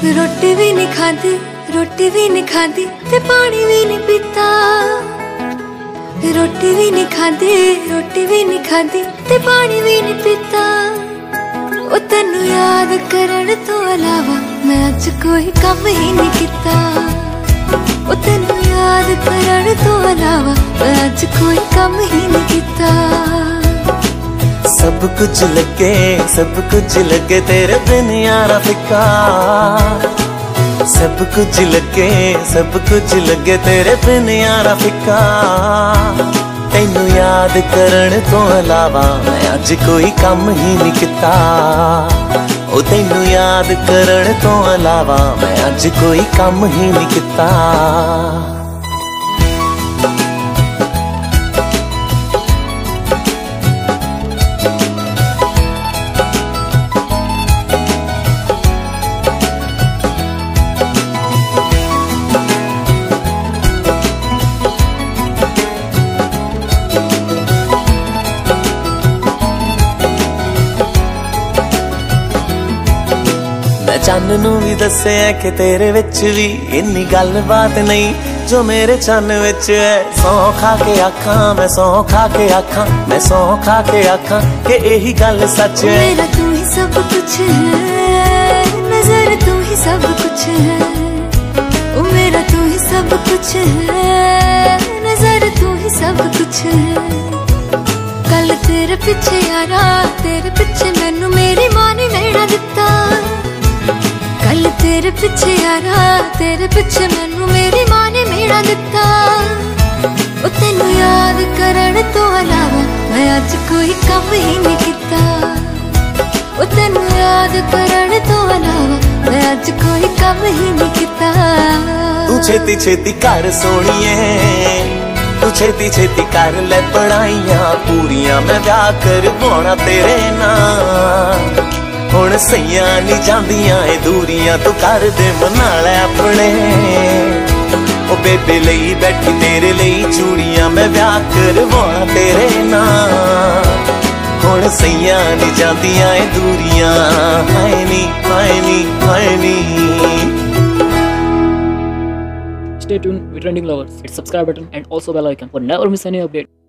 रोटी भी नहीं खाती, रोटी भी नहीं खाती ते पानी भी नहीं पीता। रोटी भी नहीं खाती, रोटी भी नहीं खाती ते पानी भी नहीं पीता। ओ तेनू याद करन तो अलावा मैं अज कोई काम ही नहीं किता। ओ तेनू याद करन तो अलावा मैं अज कोई काम ही नहीं किता। सब कुछ लगे तेरे बिन यारा फिक्का। सब कुछ लगे तेरे बिन यारा फिक्का। तेनू याद करन तो अलावा मैं अज कोई काम ही नहीं किता। ओ तेनू याद करन तो अलावा मैं अज कोई काम ही नहीं किता। चन्न नू भी दस्से कि तेरे विच भी इन्नी गल बात नहीं जो मेरे चन्न विच है। सौ खा के आखां मैं, सौ खा के आखां मैं, सौ खा के आखां कि यही गल सच है। मेरा तू ही सब कुछ है, नजर तू ही सब कुछ है। ओ मेरा तू ही सब कुछ है, नजर तू ही सब कुछ है। कल तेरे पिछे यारा, तेरे पिछे मैनू मेरी मां ने मेरा दिता। कल तेरे पिछे यारा, तेरे पिछे मैनू मेरी मां ने मेरा दिता। ओ तेनू याद करन तो अलावा मैं अज कोई काम ही नहीं किता। ओ तेनू याद करन तो अलावा मैं अज कोई काम ही नहीं किता। तू छेती छेती कर सोनिए, तू छेती छेती कर ले पढ़ाइयां पूरियां। मैं ब्याह करवाना तेरे नाल। हुण सैयां नहीं जांदियां ए दूरियां, तू कर दे मना लै अपने। ओ बेबे लई बैठी तेरे लई चूड़ियां। मैं ब्याह करवाना तेरे नाल। हुण सैयां नहीं जांदियां ए दूरियां। हाय नी हाय नी हाय नी। Stay tuned with Trending Lovers. Hit subscribe button and also bell icon for never miss any update.